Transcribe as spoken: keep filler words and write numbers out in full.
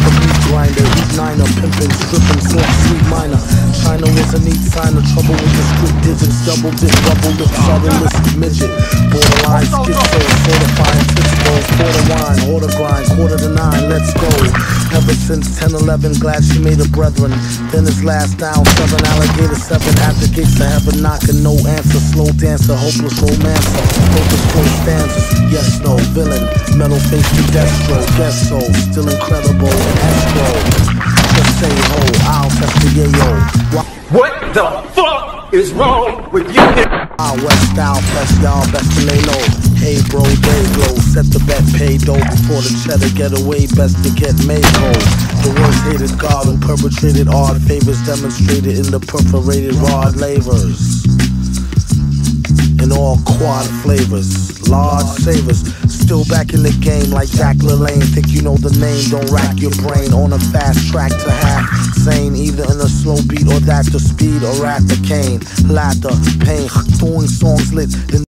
the meat grinder, heat niner, pimpin', strippin', soft, sweet minor. China was a neat sign of trouble with the street digits, double dip, double lip, subtlest midget. Borderline schizo, fortifying pitfalls, quarter wine, order grind, quarter to nine, let's go. Ever since ten eleven, glad she made a brethren. Then his last down, seven alligator, seven at the gates of heaven, knocking, no answer, slow dancer, hopeless romancer, focus full stanzas, yes, no, villain, metal face to destro, guess so, still incredible and escrow. Just say ho, I'll test the yayo. What the fuck is wrong with you? Ah, West style, best y'all, best to lay low. Hey bro, day glow, set the bet, pay dough before the cheddar get away, best to get made whole. The worst hated God who perpetrated odd favors demonstrated in the perforated rod lavers. In all quad flavors, large savers, still back in the game like Jack LaLanne. Think you know the name, don't rack your brain. On a fast track to half sane, either in a slow beat or that the speed or at the cane. Ladder, pain, doing songs lit in